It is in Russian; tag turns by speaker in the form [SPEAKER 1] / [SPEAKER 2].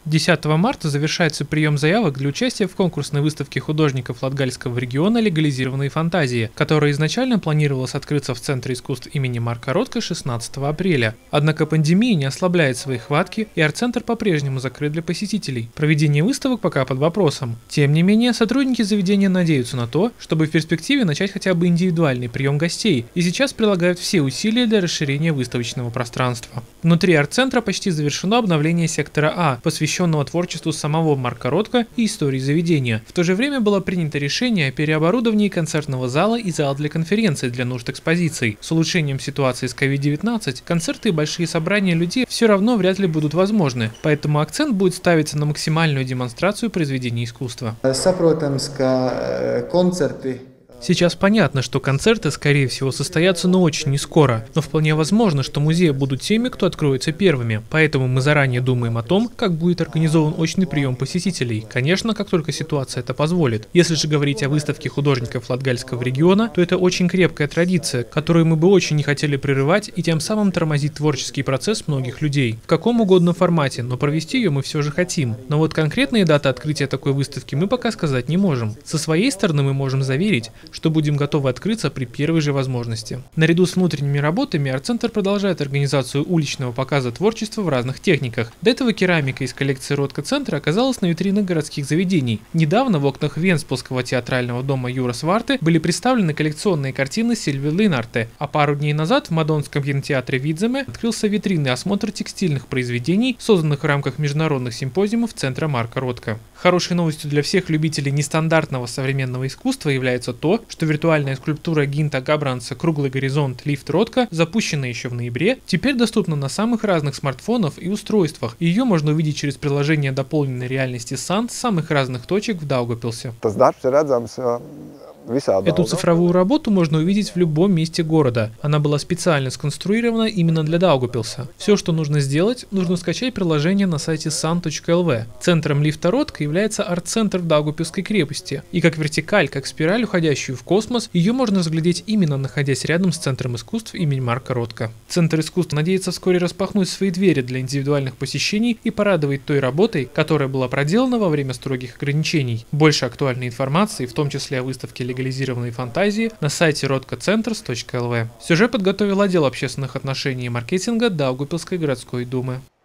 [SPEAKER 1] 10 марта завершается прием заявок для участия в конкурсной выставке художников Латгальского региона «Легализированные фантазии», которая изначально планировалась открыться в Центре искусств имени Марка Ротко 16 апреля. Однако пандемия не ослабляет свои хватки, и арт-центр по-прежнему закрыт для посетителей. Проведение выставок пока под вопросом. Тем не менее, сотрудники заведения надеются на то, чтобы в перспективе начать хотя бы индивидуальный прием гостей, и сейчас прилагают все усилия для расширения выставочного пространства. Внутри арт-центра почти завершено обновление сектора А, посвященного творчеству самого Марка Ротко и истории заведения. В то же время было принято решение о переоборудовании концертного зала и зала для конференций для нужд экспозиций. С улучшением ситуации с COVID-19 концерты и большие собрания людей все равно вряд ли будут возможны, поэтому акцент будет ставиться на максимальную демонстрацию произведений искусства. Сейчас понятно, что концерты, скорее всего, состоятся, но очень не скоро. Но вполне возможно, что музеи будут теми, кто откроется первыми. Поэтому мы заранее думаем о том, как будет организован очный прием посетителей. Конечно, как только ситуация это позволит. Если же говорить о выставке художников Латгальского региона, то это очень крепкая традиция, которую мы бы очень не хотели прерывать и тем самым тормозить творческий процесс многих людей. В каком угодно формате, но провести ее мы все же хотим. Но вот конкретные даты открытия такой выставки мы пока сказать не можем. Со своей стороны мы можем заверить, что будем готовы открыться при первой же возможности. Наряду с внутренними работами арт-центр продолжает организацию уличного показа творчества в разных техниках. До этого керамика из коллекции Ротко-центра оказалась на витринах городских заведений. Недавно в окнах Венспилского театрального дома Юра Сварте были представлены коллекционные картины Сильви Линарте, а пару дней назад в Мадонском кинотеатре Видземе открылся витринный осмотр текстильных произведений, созданных в рамках международных симпозиумов Центра Марка Ротко. Хорошей новостью для всех любителей нестандартного современного искусства является то, что виртуальная скульптура Гинта Габранца «Круглый горизонт. Лифт Ротко», запущенная еще в ноябре, теперь доступна на самых разных смартфонах и устройствах. Ее можно увидеть через приложение дополненной реальности Sun с самых разных точек в Даугавпилсе. Эту цифровую работу можно увидеть в любом месте города. Она была специально сконструирована именно для Даугавпилса. Все, что нужно сделать, нужно скачать приложение на сайте sun.lv. Центром лифта Ротко является арт-центр в Даугавпилской крепости. И как вертикаль, как спираль, уходящую в космос, ее можно разглядеть именно находясь рядом с Центром искусств имени Марка Ротко. Центр искусств надеется вскоре распахнуть свои двери для индивидуальных посещений и порадовать той работой, которая была проделана во время строгих ограничений. Больше актуальной информации, в том числе о выставке «Легализированные фантазии», на сайте rotkocentrs.lv. Сюжет подготовил отдел общественных отношений и маркетинга Даугавпилской городской думы.